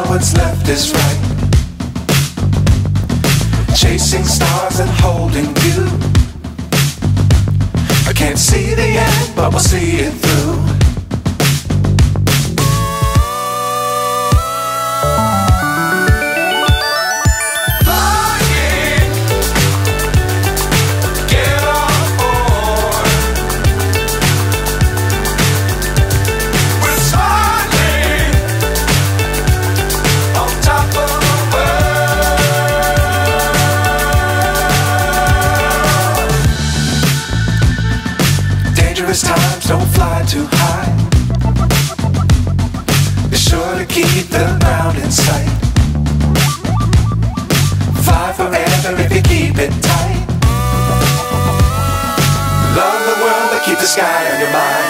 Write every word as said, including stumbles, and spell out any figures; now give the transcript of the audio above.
what's left is right. Chasing stars and holding you. I can't see the end, but we'll see it through. Dangerous times, don't fly too high. Be sure to keep the ground in sight. Fly forever if you keep it tight. Love the world, but keep the sky on your mind.